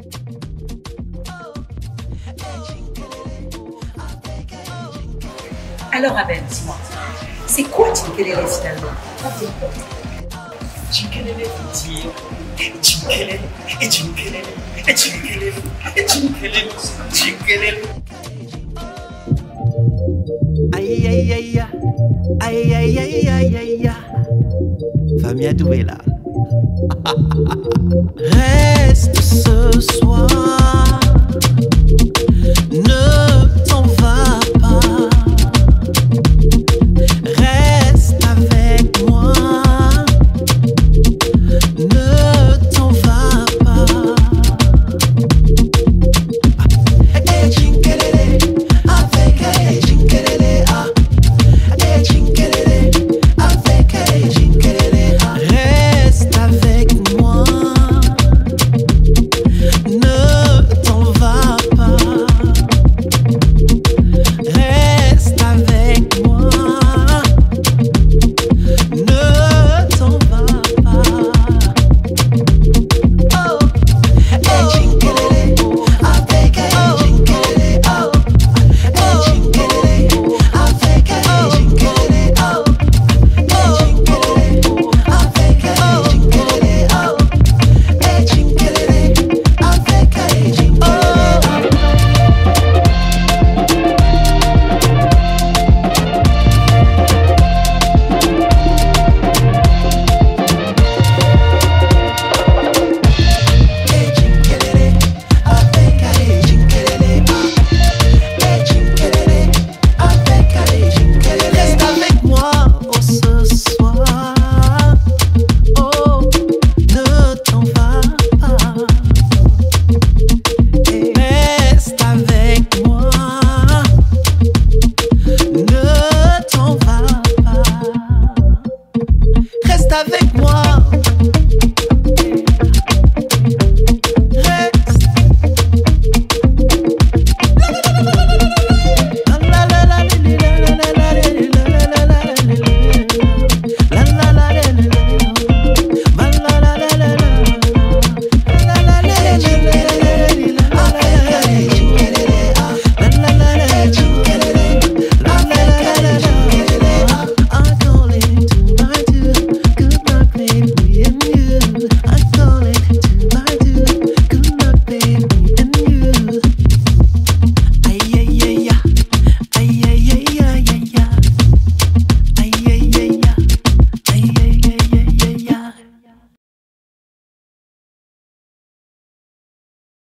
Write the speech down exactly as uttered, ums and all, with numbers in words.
Alors Abel, dis-moi, c'est quoi Djin Kélélé finalement? Djin Kélélé veut dire Djin Kélélé, et Djin Kélélé, et Djin Kélélé, et Djin Kélélé, Djin Kélélé. Aïe aïe aïe aïe aïe aïe aïe aïe. Famille douée là. Reste ce